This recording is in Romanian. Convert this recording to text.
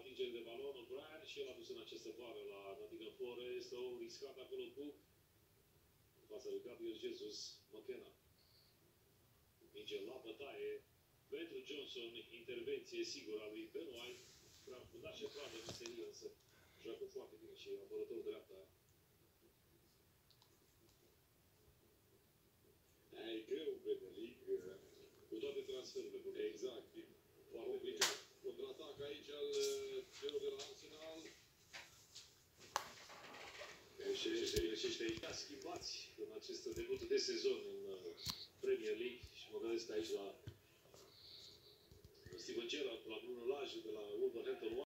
atingere de balon, O'Brien și el a dus în această vară la Nottingham Forest, o riscat acolo cu în fața lui Gabriel Jesus, McKenna. Minge la bătaie pentru Johnson, intervenție sigură a lui Ben White, prea fundat și pradă în serie, însă joacă foarte bine și apărător dreapta. E greu în Premier League, cu toate transferurile. exact, foarte complicat. Contraatac aici al celor de la Arsenal. Și greșește aici, schimbați în acest debut de sezon în Premier League și mă gândesc aici la Steven Gerrard, la Bruno Lage de la Wolverhampton